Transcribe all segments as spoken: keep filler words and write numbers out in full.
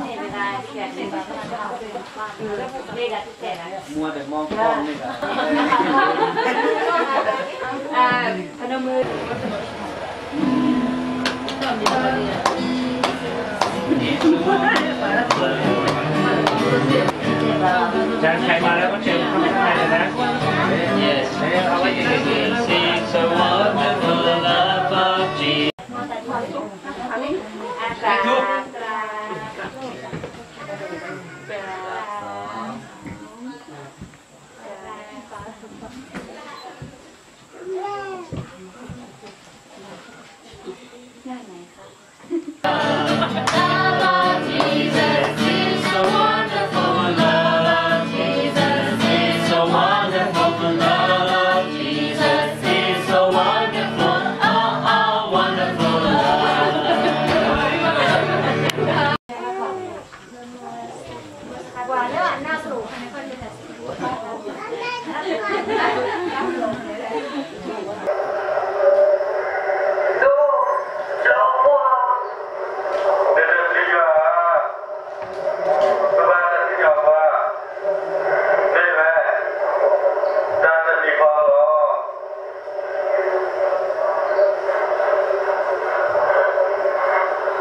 มัวแต่มองกล้องนี่กันพนมมือจานใครมาแล้วก็เชิญเข้าไปได้เลยนะ Yes เอาไว้ยังไงดี See so wonderful love of Jesus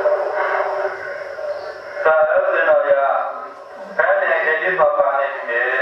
在儿子那家，还年轻的爸爸那边。